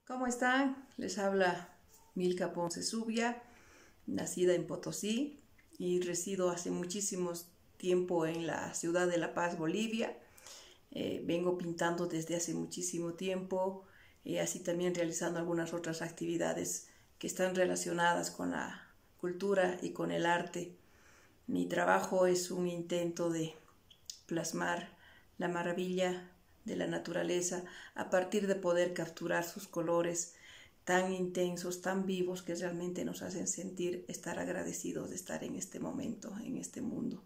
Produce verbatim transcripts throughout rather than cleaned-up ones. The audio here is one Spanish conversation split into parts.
¿Cómo están? Les habla Milka Ponce Zubia, nacida en Potosí y resido hace muchísimo tiempo en la ciudad de La Paz, Bolivia. Eh, vengo pintando desde hace muchísimo tiempo, y así también realizando algunas otras actividades que están relacionadas con la cultura y con el arte. Mi trabajo es un intento de plasmar la maravilla de la naturaleza a partir de poder capturar sus colores tan intensos, tan vivos, que realmente nos hacen sentir estar agradecidos de estar en este momento, en este mundo.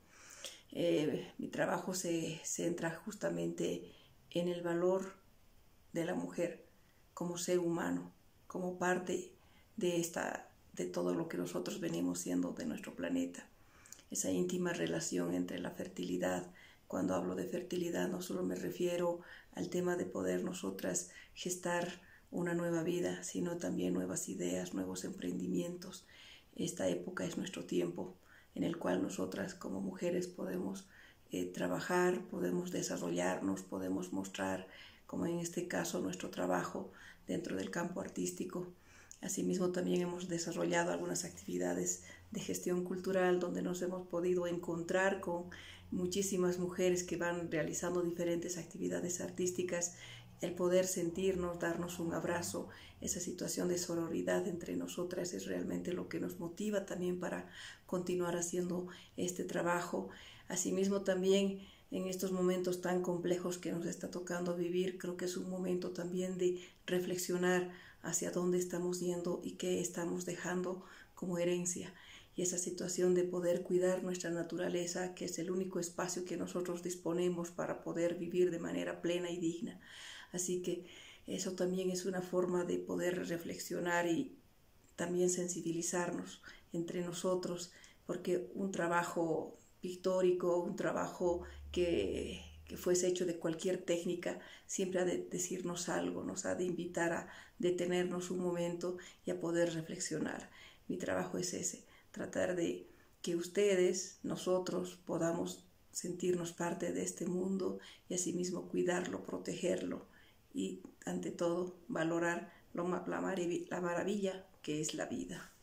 Eh, mi trabajo se centra justamente en el valor de la mujer como ser humano, como parte de, esta, de todo lo que nosotros venimos siendo de nuestro planeta. Esa íntima relación entre la fertilidad. Cuando hablo de fertilidad no solo me refiero al tema de poder nosotras gestar una nueva vida, sino también nuevas ideas, nuevos emprendimientos. Esta época es nuestro tiempo en el cual nosotras como mujeres podemos eh, trabajar, podemos desarrollarnos, podemos mostrar, como en este caso, nuestro trabajo dentro del campo artístico. Asimismo, también hemos desarrollado algunas actividades de gestión cultural donde nos hemos podido encontrar con muchísimas mujeres que van realizando diferentes actividades artísticas. El poder sentirnos, darnos un abrazo, esa situación de sororidad entre nosotras es realmente lo que nos motiva también para continuar haciendo este trabajo. Asimismo, también en estos momentos tan complejos que nos está tocando vivir, creo que es un momento también de reflexionar hacia dónde estamos yendo y qué estamos dejando como herencia. Y esa situación de poder cuidar nuestra naturaleza, que es el único espacio que nosotros disponemos para poder vivir de manera plena y digna. Así que eso también es una forma de poder reflexionar y también sensibilizarnos entre nosotros, porque un trabajo pictórico, un trabajo que, que fuese hecho de cualquier técnica, siempre ha de decirnos algo, nos ha de invitar a detenernos un momento y a poder reflexionar. Mi trabajo es ese, tratar de que ustedes, nosotros, podamos sentirnos parte de este mundo y asimismo cuidarlo, protegerlo y ante todo valorar lo, la, la maravilla que es la vida.